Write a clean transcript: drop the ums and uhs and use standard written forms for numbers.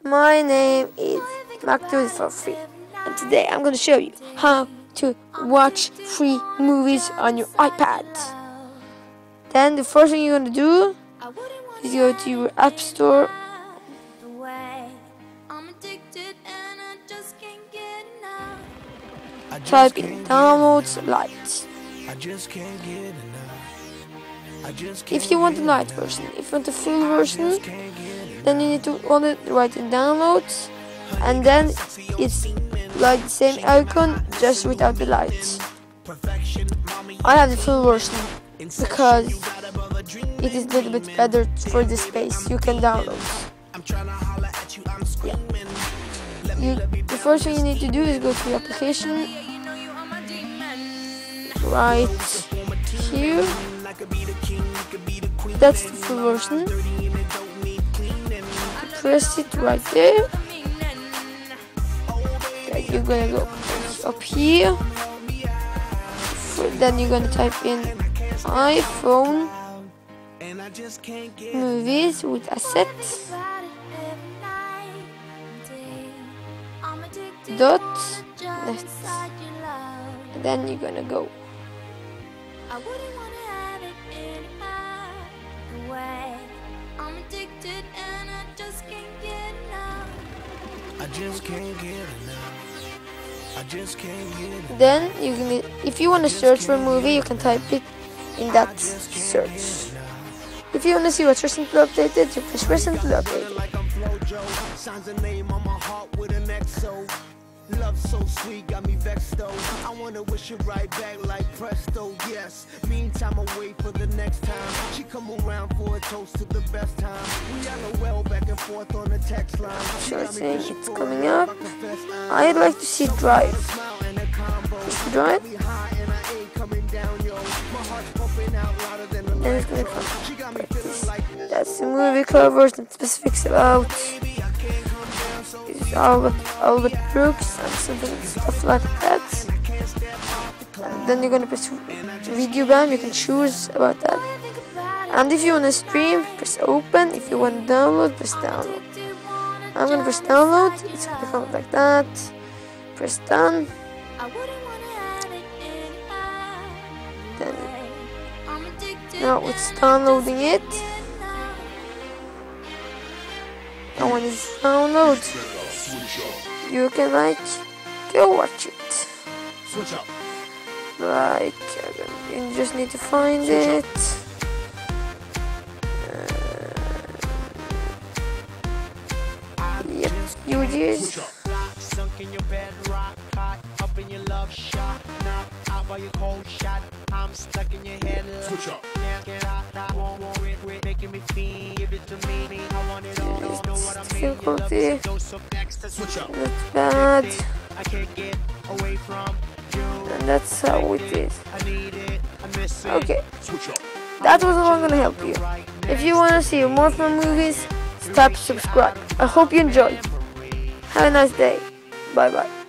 My name is Macdo for free, and today I'm going to show you how to watch free movies on your iPad. Then the first thing you're going to do is go to your App Store, type in Downloads Lite. If you want the light version, if you want the full version, then you need to only write in downloads, and then it's like the same icon just without the light. I have the full version because it is a little bit better for the space you can download. The first thing you need to do is go to the application right here. That's the full version. Press it right there. Then you're gonna go up here. Then you're gonna type in iPhone movies with assets .net. And then you're gonna go. Then you can, if you want to search for a movie, you can type it in that search. If you want to see what's recently updated, you press recently updated. Love so sweet, got me vexed though. I wanna wish it right back like presto, yes. Meantime, I wait for the next time. She come around for a toast to the best time. We LOL back and forth on the text line. Sure thing, it's coming up. I'd like to see Drive. Drive. Then it's gonna come like this. That's the movie covers and specifics about. Albert Brooks and stuff like that. And then you're gonna press video ban. You can choose about that. And if you wanna stream, press open. If you want to download, press download. I'm gonna press download. It's gonna come like that. Press done. Then now it's downloading it. And when it's download, you can go watch it. You just need to find it. Yep, you did. Difficulty. That's bad. And that's how it is. Okay. That was all I'm gonna help you. If you wanna see more fun movies, tap subscribe. I hope you enjoyed. Have a nice day. Bye bye.